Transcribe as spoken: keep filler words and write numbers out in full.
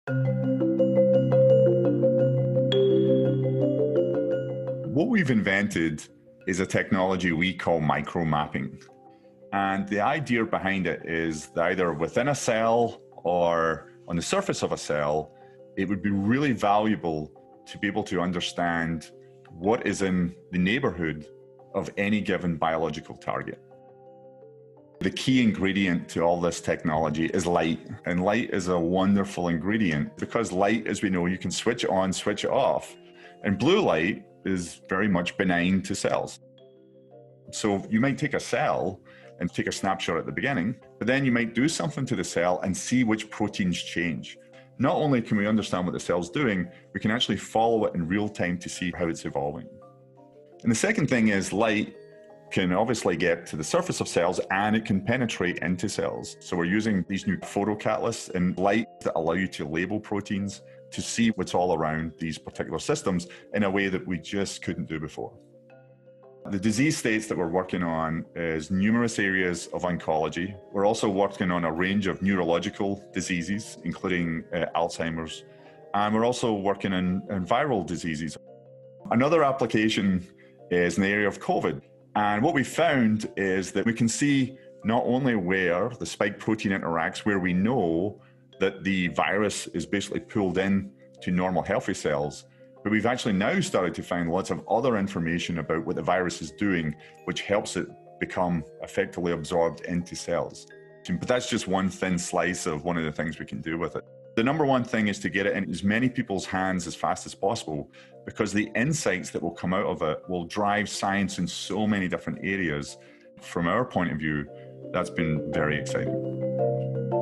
What we've invented is a technology we call micromapping. And the idea behind it is that either within a cell or on the surface of a cell, it would be really valuable to be able to understand what is in the neighborhood of any given biological target. The key ingredient to all this technology is light, and light is a wonderful ingredient because light, as we know, you can switch it on, switch it off, and blue light is very much benign to cells. So you might take a cell and take a snapshot at the beginning, but then you might do something to the cell and see which proteins change. Not only can we understand what the cell's doing, we can actually follow it in real time to see how it's evolving. And the second thing is light can obviously get to the surface of cells and it can penetrate into cells. So we're using these new photocatalysts and light that allow you to label proteins to see what's all around these particular systems in a way that we just couldn't do before. The disease states that we're working on is numerous areas of oncology. We're also working on a range of neurological diseases, including uh, Alzheimer's, and we're also working on, on viral diseases. Another application is in the area of COVID. And what we found is that we can see not only where the spike protein interacts, where we know that the virus is basically pulled in to normal healthy cells, but we've actually now started to find lots of other information about what the virus is doing, which helps it become effectively absorbed into cells. But that's just one thin slice of one of the things we can do with it. The number one thing is to get it in as many people's hands as fast as possible, because the insights that will come out of it will drive science in so many different areas. From our point of view, that's been very exciting.